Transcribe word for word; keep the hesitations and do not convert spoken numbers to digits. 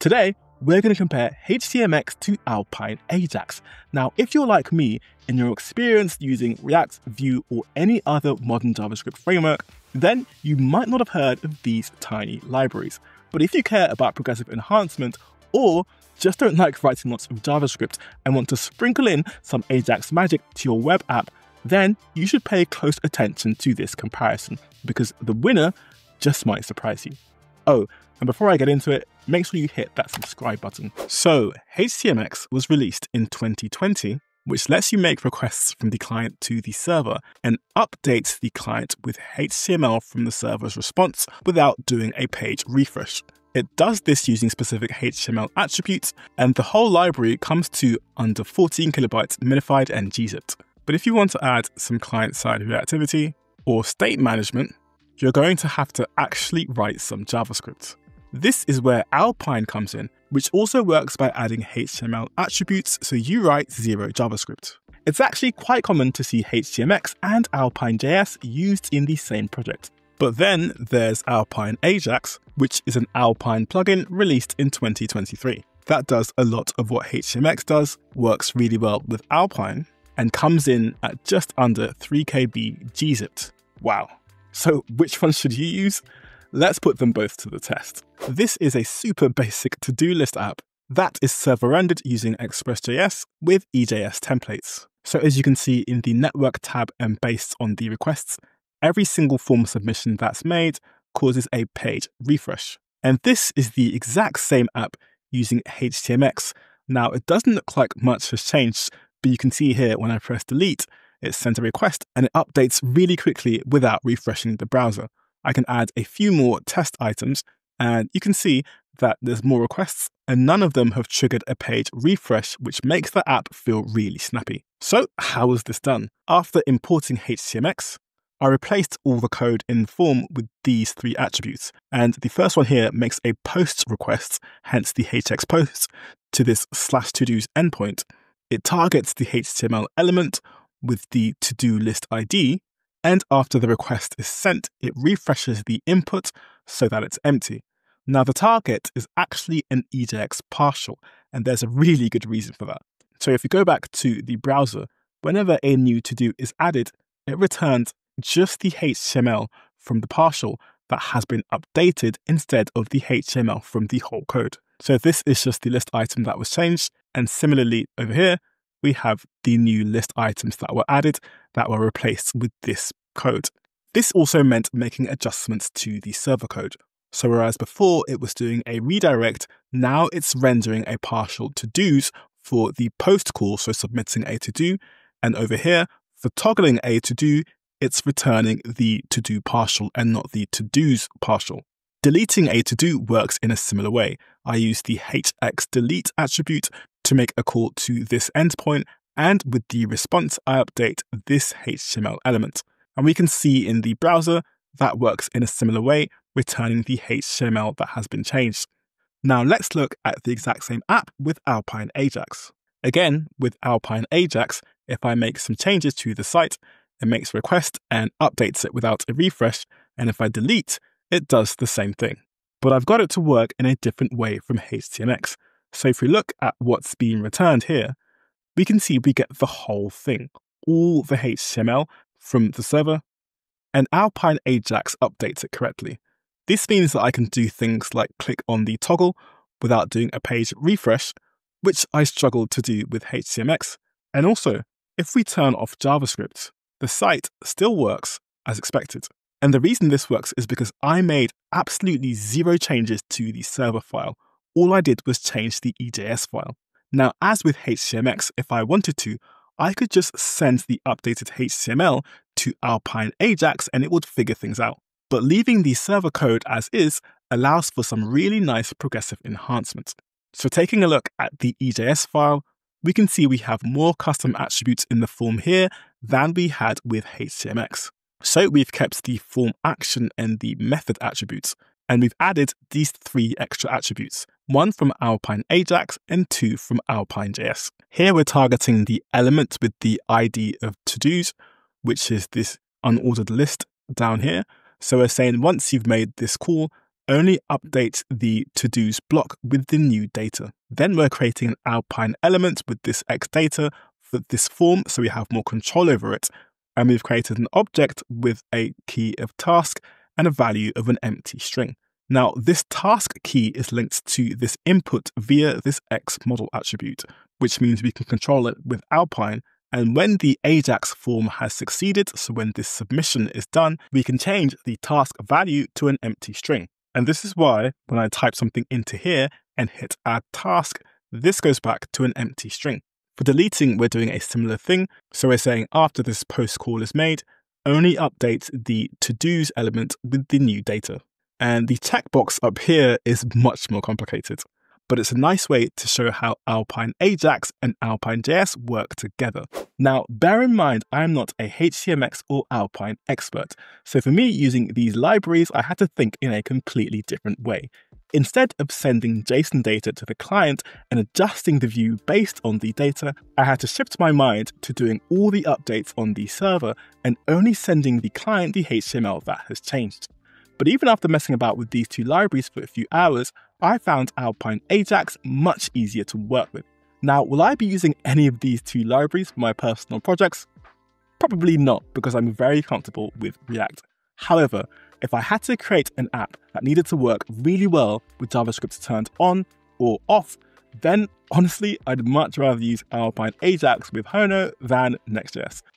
Today, we're going to compare H T M X to Alpine Ajax. Now, if you're like me and you're experienced using React, Vue, or any other modern JavaScript framework, then you might not have heard of these tiny libraries. But if you care about progressive enhancement or just don't like writing lots of JavaScript and want to sprinkle in some Ajax magic to your web app, then you should pay close attention to this comparison because the winner just might surprise you. Oh, and before I get into it, make sure you hit that subscribe button. So, H T M X was released in twenty twenty, which lets you make requests from the client to the server and updates the client with H T M L from the server's response without doing a page refresh. It does this using specific H T M L attributes, and the whole library comes to under fourteen kilobytes minified and gzipped. But if you want to add some client-side reactivity or state management, you're going to have to actually write some JavaScript. This is where Alpine comes in, which also works by adding H T M L attributes, so you write zero JavaScript. It's actually quite common to see H T M X and Alpine dot J S used in the same project. But then there's Alpine Ajax, which is an Alpine plugin released in twenty twenty-three. That does a lot of what H T M X does, works really well with Alpine, and comes in at just under three K B gzipped. Wow. So which one should you use? Let's put them both to the test. This is a super basic to-do list app that is server-rendered using Express dot J S with E J S templates. So as you can see in the network tab and based on the requests, every single form submission that's made causes a page refresh. And this is the exact same app using H T M X. Now, it doesn't look like much has changed, but you can see here when I press delete, it sends a request and it updates really quickly without refreshing the browser. I can add a few more test items and you can see that there's more requests and none of them have triggered a page refresh, which makes the app feel really snappy. So how was this done? After importing H T M X, I replaced all the code in the form with these three attributes. And the first one here makes a post request, hence the H X post, to this slash to-dos endpoint. It targets the H T M L element with the to-do list I D, and after the request is sent, it refreshes the input so that it's empty. Now the target is actually an E J X partial, and there's a really good reason for that. So if you go back to the browser, whenever a new to-do is added, it returns just the H T M L from the partial that has been updated instead of the H T M L from the whole code. So this is just the list item that was changed, and similarly over here, we have the new list items that were added that were replaced with this code. This also meant making adjustments to the server code. So whereas before it was doing a redirect, now it's rendering a partial to-dos for the post call, so submitting a to-do, and over here, for toggling a to-do, it's returning the to-do partial and not the to-dos partial. Deleting a to-do works in a similar way. I use the H X delete attribute to make a call to this endpoint, and with the response, I update this H T M L element. And we can see in the browser that works in a similar way, returning the H T M L that has been changed. Now let's look at the exact same app with Alpine Ajax. Again, with Alpine Ajax, if I make some changes to the site, it makes a request and updates it without a refresh, and if I delete, it does the same thing. But I've got it to work in a different way from H T M X. So if we look at what's being returned here, we can see we get the whole thing, all the H T M L from the server, and Alpine Ajax updates it correctly. This means that I can do things like click on the toggle without doing a page refresh, which I struggled to do with H T M X. And also, if we turn off JavaScript, the site still works as expected. And the reason this works is because I made absolutely zero changes to the server file. All I did was change the E J S file. Now, as with H T M X, if I wanted to, I could just send the updated H T M L to Alpine Ajax and it would figure things out. But leaving the server code as is allows for some really nice progressive enhancements. So taking a look at the E J S file, we can see we have more custom attributes in the form here than we had with H T M X. So we've kept the form action and the method attributes, and we've added these three extra attributes, one from Alpine Ajax and two from Alpine dot J S. Here we're targeting the element with the I D of to-dos, which is this unordered list down here. So we're saying once you've made this call, only updates the to-dos block with the new data. Then we're creating an Alpine element with this X data for this form, so we have more control over it. And we've created an object with a key of task and a value of an empty string. Now, this task key is linked to this input via this X model attribute, which means we can control it with Alpine. And when the Ajax form has succeeded, so when this submission is done, we can change the task value to an empty string. And this is why when I type something into here and hit add task, this goes back to an empty string. For deleting, we're doing a similar thing. So we're saying after this post call is made, only update the to-dos element with the new data. And the checkbox up here is much more complicated, but it's a nice way to show how Alpine Ajax and Alpine.js work together. Now, bear in mind, I'm not a H T M X or Alpine expert. So for me, using these libraries, I had to think in a completely different way. Instead of sending JSON data to the client and adjusting the view based on the data, I had to shift my mind to doing all the updates on the server and only sending the client the H T M L that has changed. But even after messing about with these two libraries for a few hours, I found Alpine Ajax much easier to work with. Now, will I be using any of these two libraries for my personal projects? Probably not, because I'm very comfortable with React. However, if I had to create an app that needed to work really well with JavaScript turned on or off, then honestly, I'd much rather use Alpine Ajax with Hono than Next.js.